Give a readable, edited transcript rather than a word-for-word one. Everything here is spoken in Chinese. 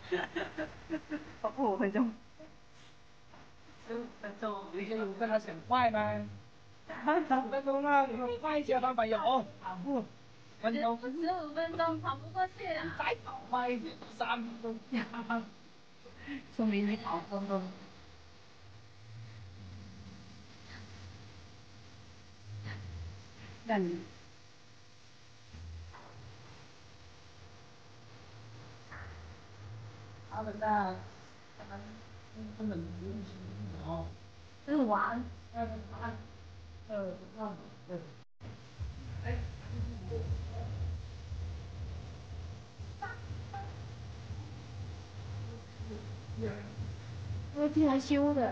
超过5分钟。 15分钟，你可以跟他讲快吗？5分钟啊，你们快一些吧，朋友。好不？ 15分钟跑不过去啊！ 你再跑快一点，3分钟。 说明你跑分钟。那你。 好的，那根本不用去哦。 这是玩。 对。哎。 那个进来修的。